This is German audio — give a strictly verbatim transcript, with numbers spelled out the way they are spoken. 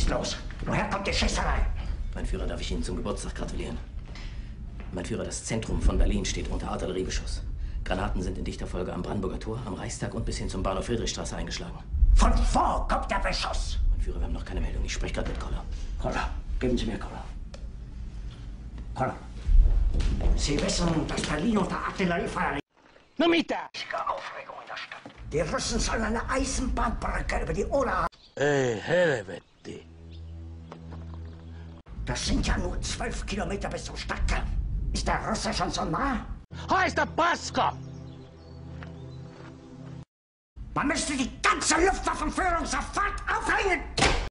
ist los? Woher kommt die Schießerei? Mein Führer, darf ich Ihnen zum Geburtstag gratulieren? Mein Führer, das Zentrum von Berlin steht unter Artilleriebeschuss. Granaten sind in dichter Folge am Brandenburger Tor, am Reichstag und bis hin zum Bahnhof Friedrichstraße eingeschlagen. Von wo kommt der Beschuss? Mein Führer, wir haben noch keine Meldung. Ich spreche gerade mit Koller. Koller, geben Sie mir Koller. Koller. Sie wissen, dass Berlin unter Artilleriefeuer liegt. No mitä? Aufregung in der Stadt. Die Russen sollen eine Eisenbahnbrücke über die Oder haben. Ei helvetti. Das sind ja nur zwölf Kilometer bis zum Stadtkern. Ist der Russe schon so nah? Haista paska! Man müsste die ganze Luftwaffenführung sofort aufhängen!